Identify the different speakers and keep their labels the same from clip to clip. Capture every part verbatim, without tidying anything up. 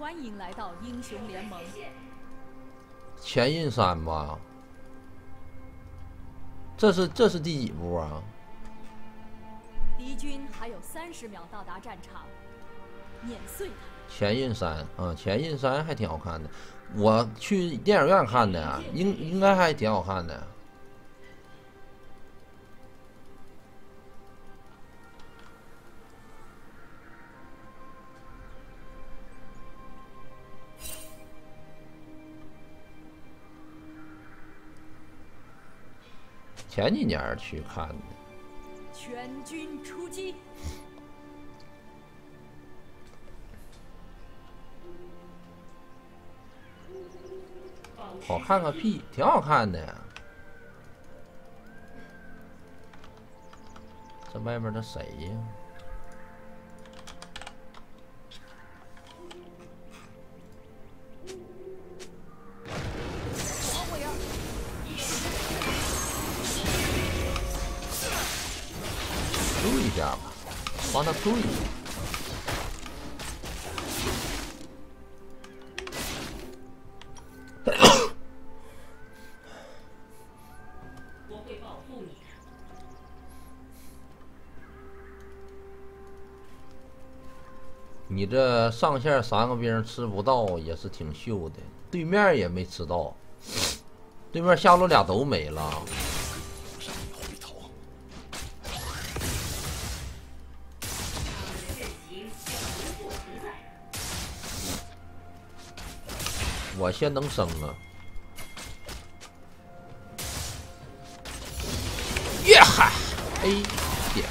Speaker 1: 欢迎来到英雄联盟。
Speaker 2: 前印山吧，这是这是第几步啊？
Speaker 1: 敌军还有三十秒到达战场，碾碎他。
Speaker 2: 前印山啊，前印山还挺好看的，我去电影院看的，应应该还挺好看的。 前几年去看的。
Speaker 1: 全军出击！
Speaker 2: 好看个屁，挺好看的呀。这外面的谁呀？注意一下吧，帮他注意一下。
Speaker 3: 我会保护你的。
Speaker 2: 你这上线三个兵吃不到也是挺秀的，对面也没吃到，对面下路俩都没了。 我先能升啊！耶哈 ！A 点，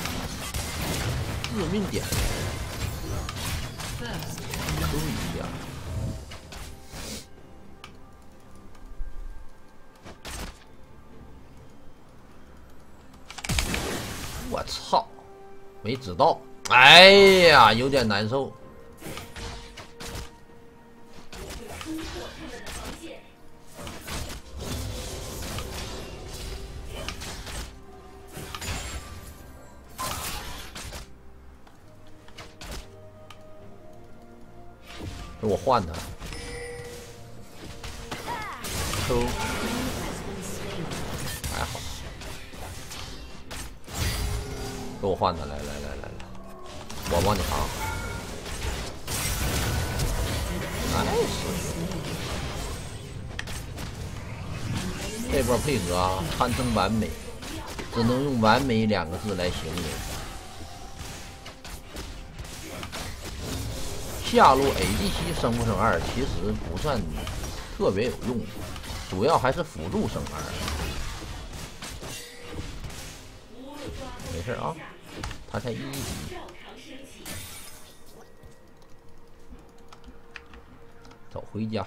Speaker 2: 致命点，注意一下。我操，没知道，哎呀，有点难受。 给我换他，抽，还好，给我换他，来来来来来，我帮你扛，nice，这波配合啊，堪称完美，只能用完美两个字来形容。 下路 A D C 升不升二，其实不算特别有用，主要还是辅助升二。没事啊，他才一级。走回家，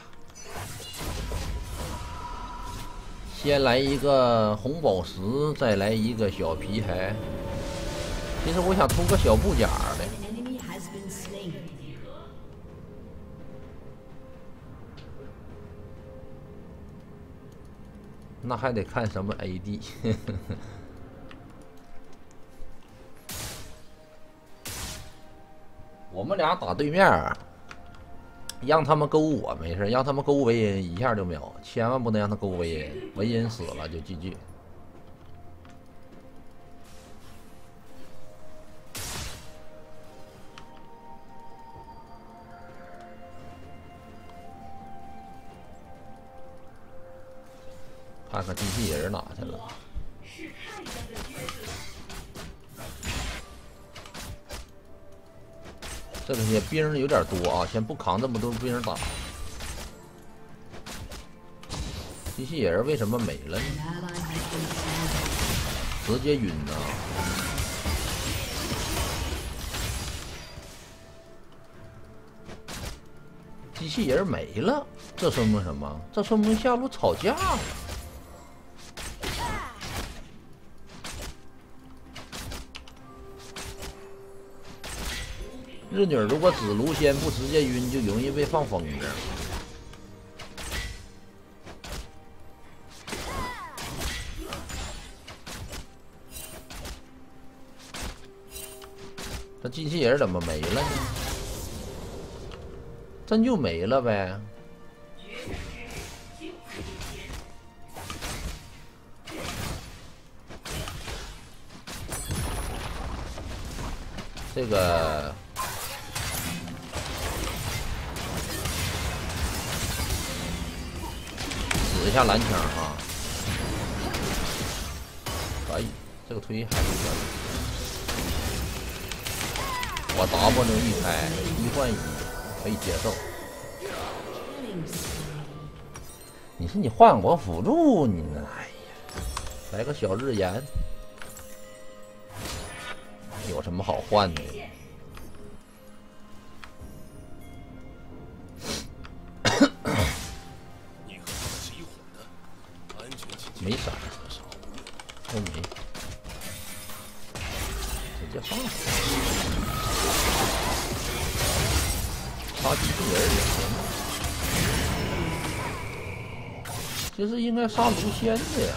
Speaker 2: 先来一个红宝石，再来一个小皮孩。其实我想出个小布甲的。 那还得看什么 A D 。我们俩打对面，让他们勾我没事，让他们勾维恩一下就秒，千万不能让他勾维恩，维恩死了就 G G。看看机器人哪去了？这个些兵有点多啊，先不扛这么多兵打。机器人为什么没了呢？直接晕啊！机器人没了，这说明什么？这说明下路吵架了。 日女如果指卢仙不直接晕，就容易被放风筝。这机器人怎么没了呢？ 真就没了呗。这个指一下蓝枪啊，可以，这个推还是可以。我 W 一开一换一，可以接受。你说你换我辅助，你呢？哎呀，来个小日炎。有什么好换的？没闪，都没，直接放。杀机器人也行，其实应该杀卢仙的呀。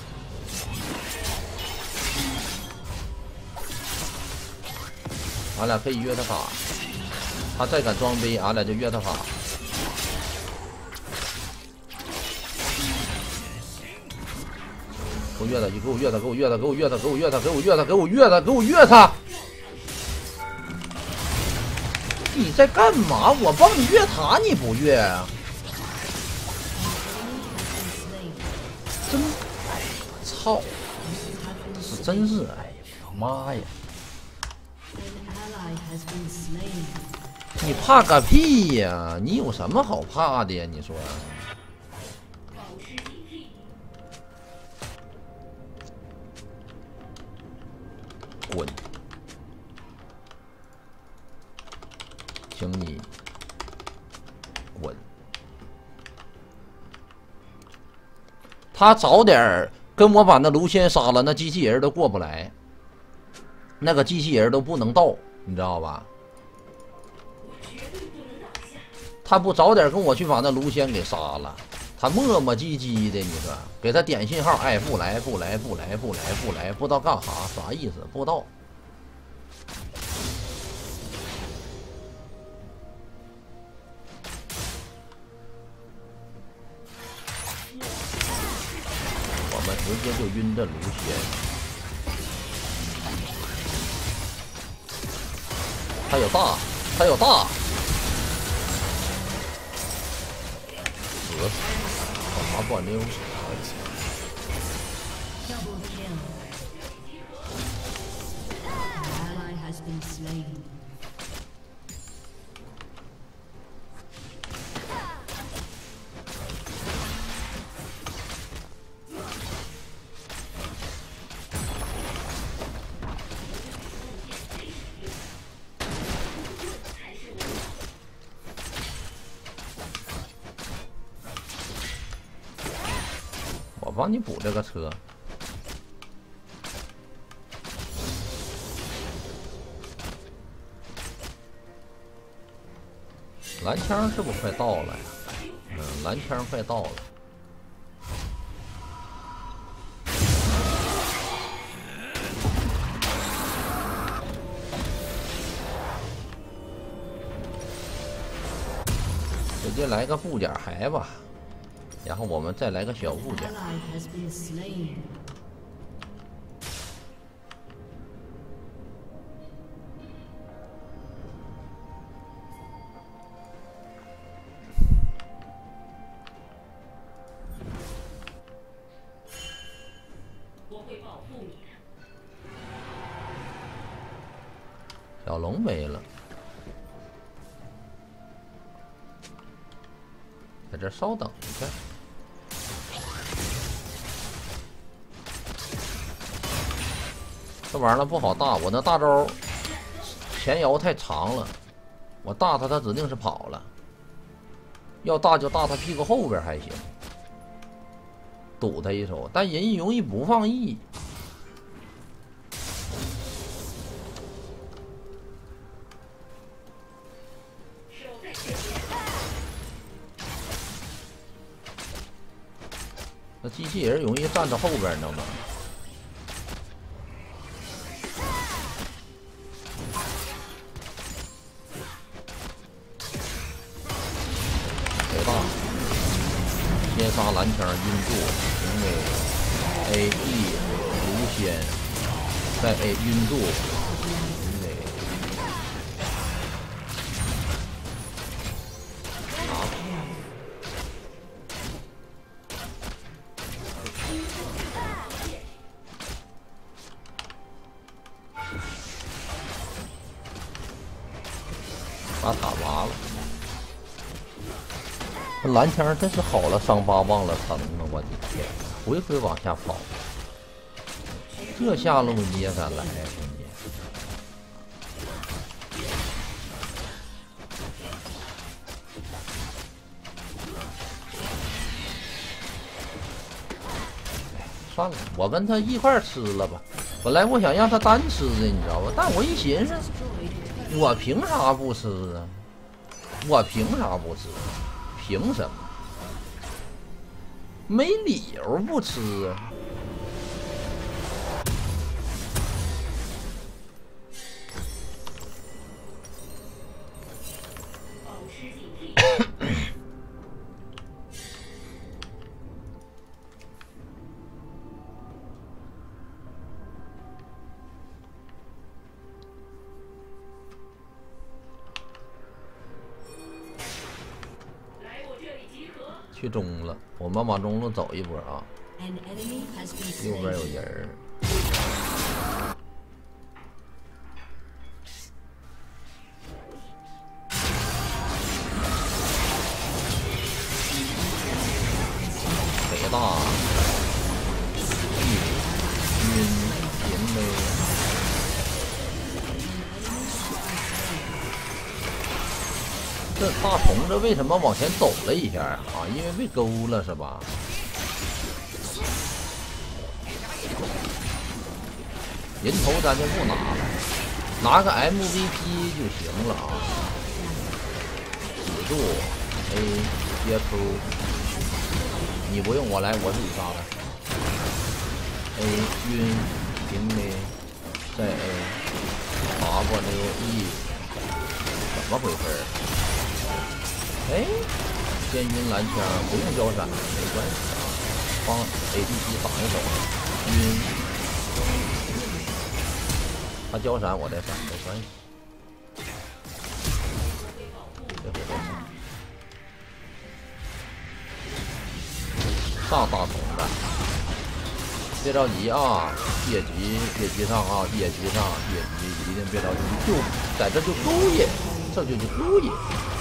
Speaker 2: 俺俩可以约他法，他再敢装杯，俺俩就约他法。给我约他，给我约他，给我约他，给我约他，给我约他，给我约他，给我约他，给我约他！你在干嘛？我帮你约他，你不约啊？真，哎，操！是真是，哎呀妈呀！你怕个屁呀！你有什么好怕的呀？你说？滚！请你滚！他早点跟我把那卢仙杀了，那机器人都过不来，那个机器人都不能到，你知道吧？他不早点跟我去把那卢仙给杀了，他磨磨唧唧的，你说给他点信号，哎，不来不来不来不来不来，不知道干啥，啥意思？不知道。我们直接就晕这卢仙，他有大，他有大。打断溜，我帮你补这个车。蓝枪是不是快到了呀？嗯，蓝枪快到了。直接来个布甲骸吧。然后我们再来个小物件。
Speaker 3: 我会保护你的。
Speaker 2: 小龙没了。在这稍等一下。这玩意儿不好大，我那大招前摇太长了，我大他他指定是跑了。要大就大他屁股后边还行，堵他一手，但人容易不放逸。那机器人容易站到后边，你知道吗？ 蓝枪晕住，因为 A E 无先，再 A 晕住，因为啊，把塔拔了。这蓝枪真是好了伤疤忘了疼啊！我的天，回回往下跑，这下路你也敢来，兄弟！算了，我跟他一块吃了吧。本来我想让他单吃的，你知道吧？但我一寻思，我凭啥不吃啊？我凭啥不吃？凭什么？没理由不吃啊！去中了，我们往中路走一波啊！右边有人儿。北大，晕银呗。这大虫子为什么往前走了一下啊？因为被勾了是吧？人头咱就不拿了，拿个 M V P 就行了啊！止住 A 接出，你不用我来，我自己杀了。A 晕平 A 再 A 爬过溜 E， 怎么回事？哎，先晕蓝枪，不用交闪，没关系啊，帮 A D C 挡一手，晕。他交闪，我再闪，没关系。这回再闪，上大虫子，别着急啊，野局野局上啊，野局上野局一定别着急，就在这就勾引，这就就勾引。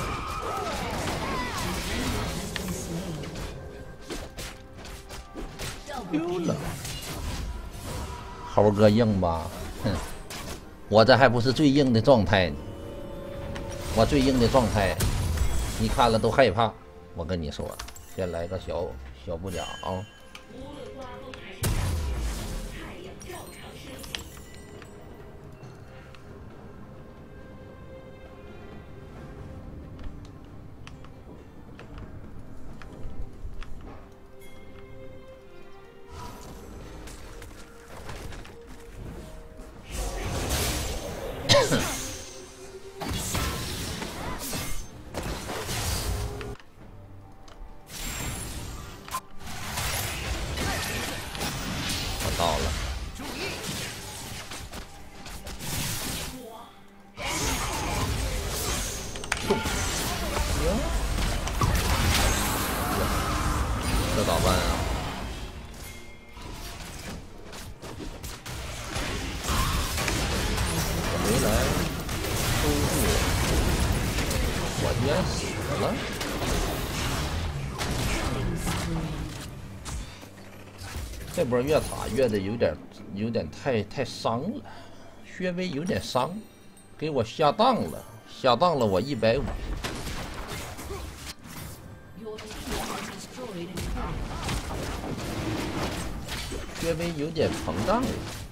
Speaker 2: 丢了，猴哥硬吧？哼，我这还不是最硬的状态呢。我最硬的状态，你看了都害怕。我跟你说，先来个小小不甲啊。我到了，行，这咋办啊？我没来收住，我居然死了。这波越塔越的有点有点太太伤了，薛微有点伤，给我下当了，下当了我一百五。薛微有点膨胀了。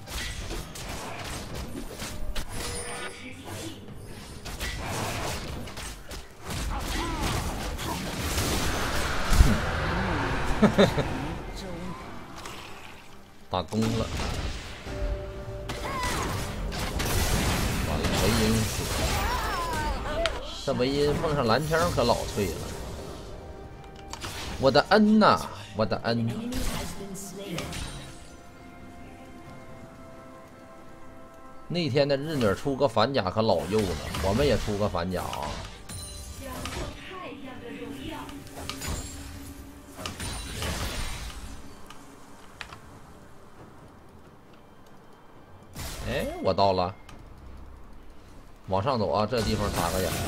Speaker 2: 哼，打攻了，完了维因死了，这维因碰上蓝枪可老脆了。我的恩呐， 我的恩。那天的日女出个反甲可老幼了，我们也出个反甲啊。哎，我到了，往上走啊！这地方打个眼，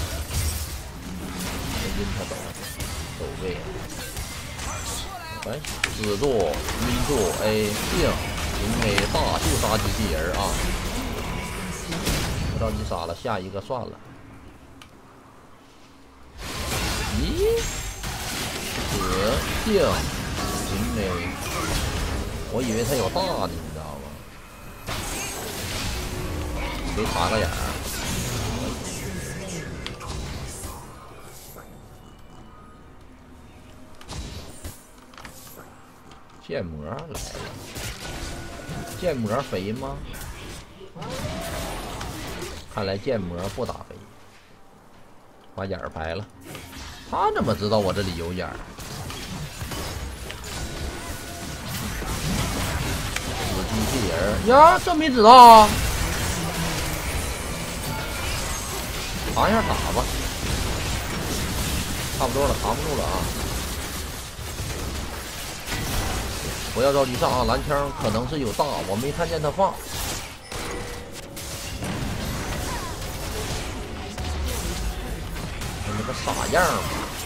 Speaker 2: 阴他走，走位，哎，子柱、一柱 A 定，零 A 大就杀机器人啊！不着急杀了，下一个算了。咦，子定零 A， 我以为他有大的，你知道吗？给插个眼儿，剑魔来了，剑魔肥吗？看来剑魔不打肥，把眼儿排了。他怎么知道我这里有眼儿？死机器人呀，这没知道啊。扛一下打吧，差不多了，扛不住了啊！不要着急上啊，蓝枪可能是有大，我没看见他放。那个傻样儿！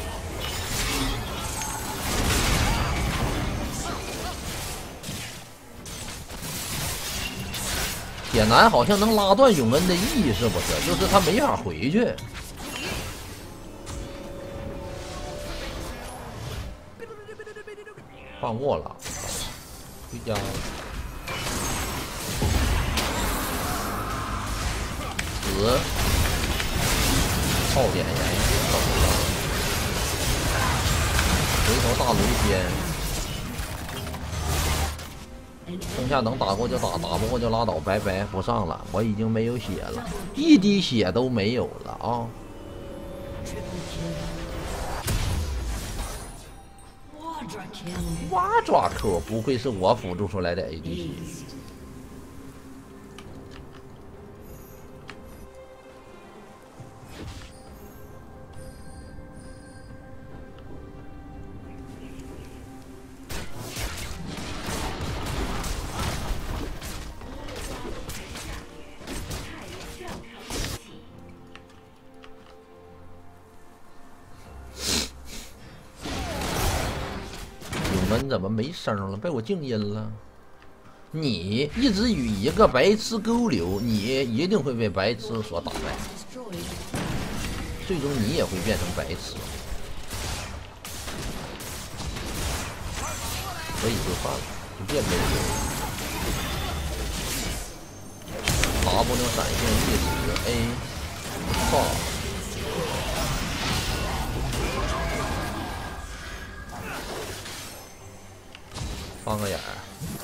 Speaker 2: 铁男好像能拉断永恩的意，是不是？就是他没法回去。放过了，回家了。死，爆点烟走了，回头大炉先。剩下能打过就打，打不过就拉倒，拜拜，不上了。我已经没有血了，一滴血都没有了啊！挖爪 Q， 不愧是我辅助出来的 A D C。怎么没声了？被我静音了。你一直与一个白痴沟流，你一定会被白痴所打败，最终你也会变成白痴。所以就算了，就别背了。W 闪现意识 A， 操！放个眼儿，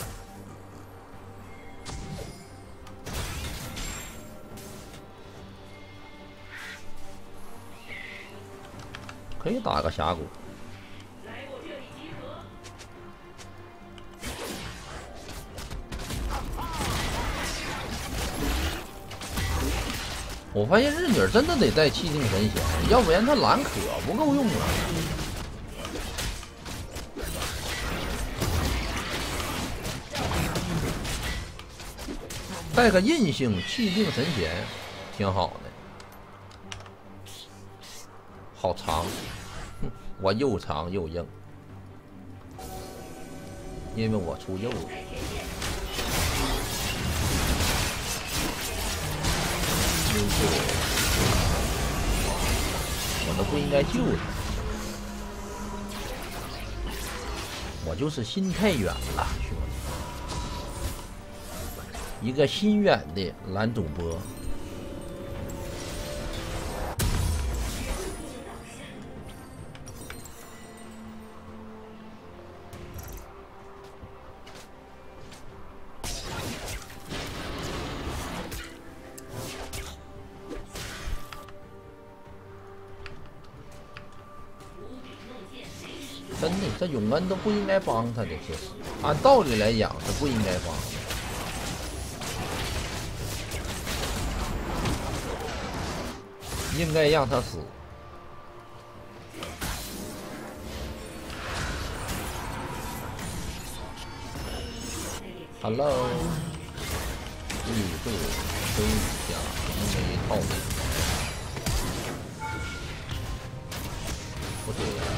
Speaker 2: 可以打个峡谷。我发现日女真的得带气定神闲，要不然她蓝可不够用了。带个韧性，气定神闲，挺好的。好长，哼，我又长又硬，因为我出右了。优秀，我都不应该救他，我就是心太远了，兄弟。一个心远的蓝主播， 真的，这永恩都不应该帮他的，其实按道理来讲是不应该帮的。应该让他死。Hello， 预祝推下一枚套领。不对呀，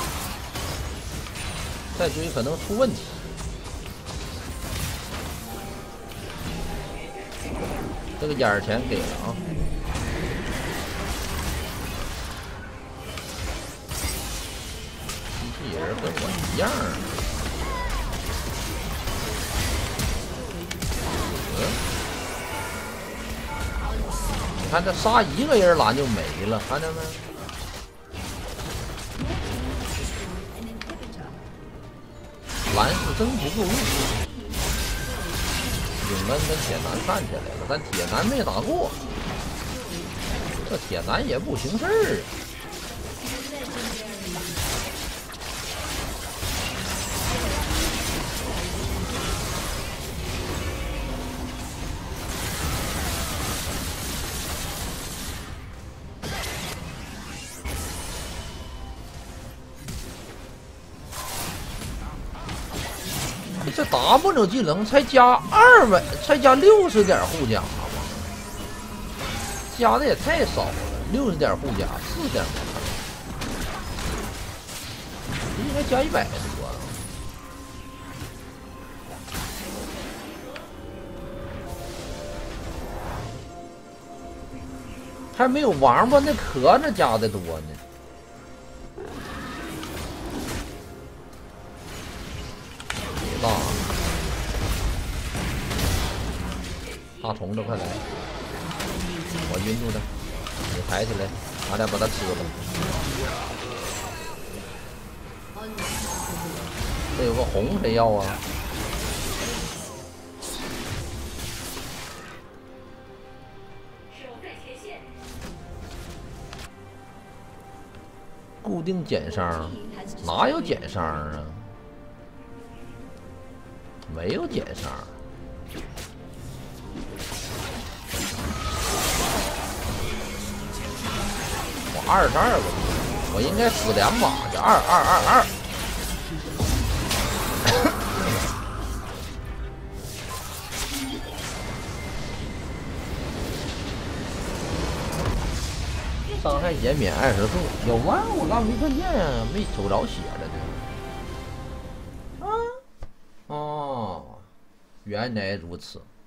Speaker 2: 再追可能出问题。这个眼钱给了啊。机器人跟我一样。嗯，你看这杀一个人蓝就没了，看见没？蓝是真不够用。永恩跟铁男干起来了，但铁男没打过，这铁男也不行事儿。这 W 技能才加二百，才加六十点护甲吗？加的也太少了，六十点护甲，四点吗？应该加一百多啊。还没有王八那壳子加的多呢。大大虫子，快来！我晕住他，你抬起来，咱俩把他吃了。这有个红谁要啊？固定减伤，哪有减伤啊？没有减伤，我二十二个，我应该死两把去，二二二二。伤害减免二十度，有啊，我刚没看见啊，没瞅着血了呢。哦，原来如此。